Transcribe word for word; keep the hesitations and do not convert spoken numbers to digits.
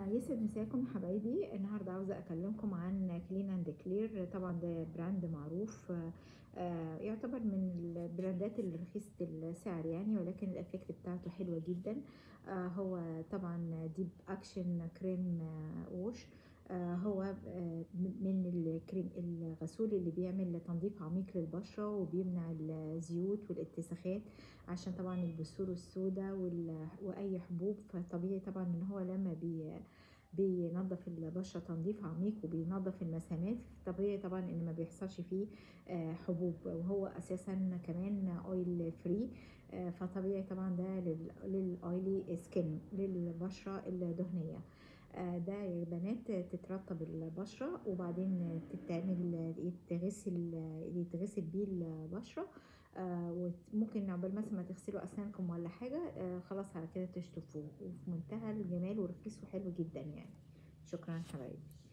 يسعد مساكم حبايبي. النهارده عاوزه اكلمكم عن كلين اند كلير. طبعا ده براند معروف، آه، يعتبر من البراندات الرخيصه السعر يعني، ولكن الافكت بتاعته حلوه جدا. آه، هو طبعا ديب اكشن كريم آه، ووش. آه، هو آه، من الكريم الغسول اللي بيعمل تنظيف عميق للبشرة وبيمنع الزيوت والاتساخات، عشان طبعا البثور السوداء واي حبوب. فطبيعي طبعا ان هو لما بي بينظف البشرة تنظيف عميق وبينظف المسامات، طبيعي طبعا ان ما بيحصلش فيه آه، حبوب، وهو اساسا كمان اويل فري. فطبيعي طبعا ده للاويلي سكين، للبشرة الدهنية. آه، ده يا بنات تترطب البشرة وبعدين تتعمل يتغسل يتغسل بيه البشرة. آه، وممكن عقبال مثلا ما تغسلوا اسنانكم ولا حاجة، آه، خلاص على كده تشطفوه، وفي منتهى الجمال ورخيص وحلو جدا يعني. شكرا حبايبي.